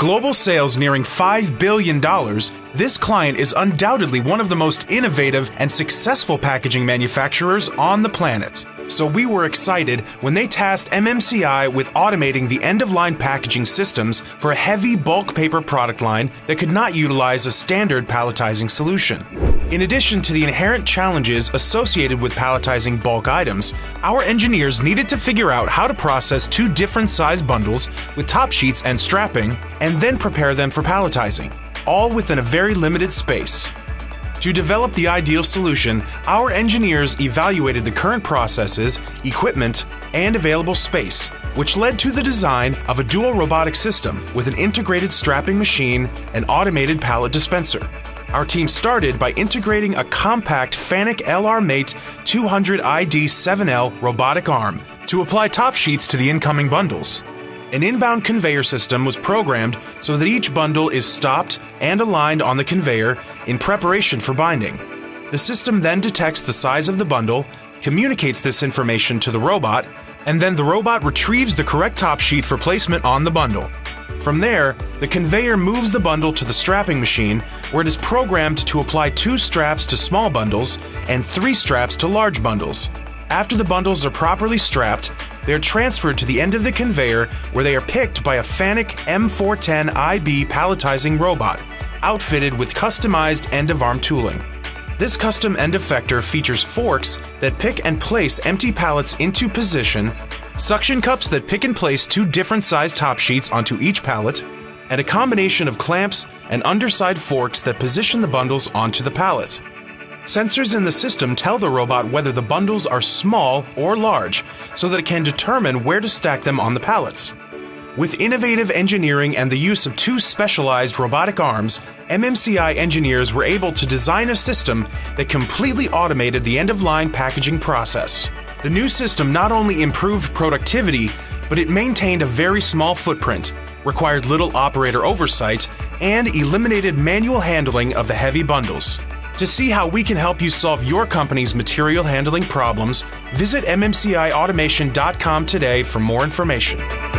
global sales nearing $5 billion, this client is undoubtedly one of the most innovative and successful packaging manufacturers on the planet. So we were excited when they tasked MMCI with automating the end-of-line packaging systems for a heavy bulk paper product line that could not utilize a standard palletizing solution. In addition to the inherent challenges associated with palletizing bulk items, our engineers needed to figure out how to process two different size bundles with top sheets and strapping, and then prepare them for palletizing, all within a very limited space. To develop the ideal solution, our engineers evaluated the current processes, equipment, and available space, which led to the design of a dual robotic system with an integrated strapping machine and automated pallet dispenser. Our team started by integrating a compact FANUC LR Mate 200ID7L robotic arm to apply top sheets to the incoming bundles. An inbound conveyor system was programmed so that each bundle is stopped and aligned on the conveyor in preparation for binding. The system then detects the size of the bundle, communicates this information to the robot, and then the robot retrieves the correct top sheet for placement on the bundle. From there, the conveyor moves the bundle to the strapping machine, where it is programmed to apply 2 straps to small bundles and 3 straps to large bundles. After the bundles are properly strapped, they are transferred to the end of the conveyor, where they are picked by a FANUC M410IB palletizing robot, outfitted with customized end-of-arm tooling. This custom end effector features forks that pick and place empty pallets into position, suction cups that pick and place 2 different size top sheets onto each pallet, and a combination of clamps and underside forks that position the bundles onto the pallet. Sensors in the system tell the robot whether the bundles are small or large, so that it can determine where to stack them on the pallets. With innovative engineering and the use of 2 specialized robotic arms, MMCI engineers were able to design a system that completely automated the end-of-line packaging process. The new system not only improved productivity, but it maintained a very small footprint, required little operator oversight, and eliminated manual handling of the heavy bundles. To see how we can help you solve your company's material handling problems, visit mmciautomation.com today for more information.